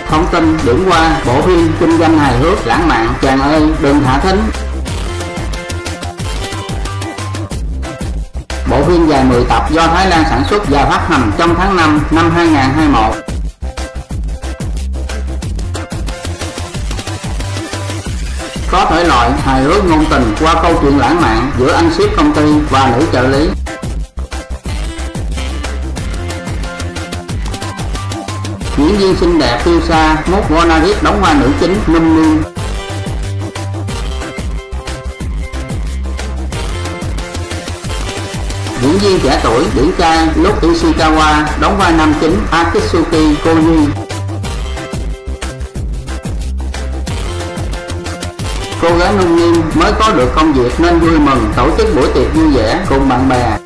Thông tin điểm qua bộ phim kinh doanh hài hước lãng mạn Chàng ơi đừng thả thính. Bộ phim dài 10 tập do Thái Lan sản xuất và phát hành trong tháng 5 năm 2021. Có thể loại hài hước ngôn tình qua câu chuyện lãng mạn giữa anh ship công ty và nữ trợ lý. Diễn viên xinh đẹp Tiêu Sa Mốt Vonarit đóng vai nữ chính Num Nim. Diễn viên trẻ tuổi điển trai Luke Ishikawa đóng vai nam chính Akitsuki Koji. Cô gái Num Nim mới có được công việc nên vui mừng tổ chức buổi tiệc vui vẻ cùng bạn bè.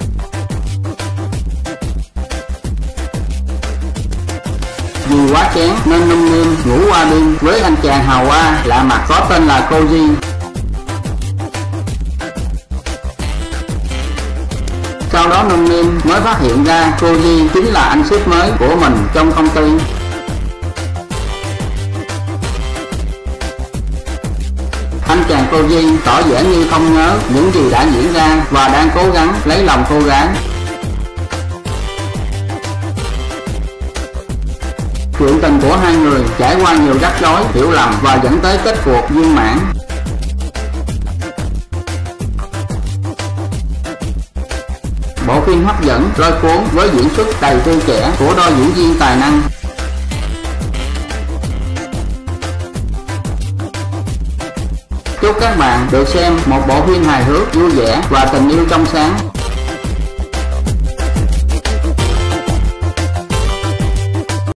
Vì quá chén nên Num Nim ngủ qua đêm với anh chàng hào hoa lạ mặt có tên là Koji. Sau đó Num Nim mới phát hiện ra Koji chính là anh ship mới của mình trong công ty. Anh chàng Koji tỏ vẻ như không nhớ những gì đã diễn ra và đang cố gắng lấy lòng cô gái. Chuyện tình của hai người trải qua nhiều rắc rối, hiểu lầm và dẫn tới kết cuộc viên mãn. Bộ phim hấp dẫn, lôi cuốn với diễn xuất đầy tươi trẻ của đôi diễn viên tài năng. Chúc các bạn được xem một bộ phim hài hước, vui vẻ và tình yêu trong sáng.